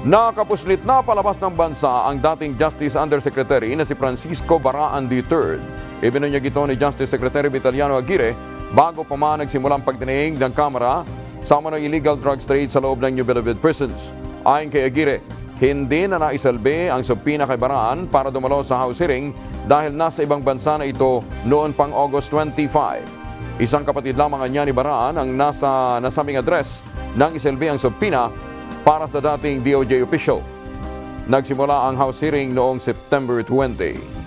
Nakapuslit na palabas ng bansa ang dating Justice Undersecretary na si Francisco Baraan III. Ibinunyag ito ni Justice Secretary Vitaliano Aguirre bago pa man nagsimulang pagdinig ng Kamara sa umano'y illegal drugs trade sa loob ng New Bilibid prisons. Ayon kay Aguirre, hindi na naisalbi ang subpina kay Baraan para dumalo sa House hearing dahil nasa ibang bansa na ito noon pang August 25. Isang kapatid lamang niya ni Baraan ang nasa nasabing address nang isalbi ang subpina para sa dating DOJ official. Nagsimula ang House hearing noong September 20.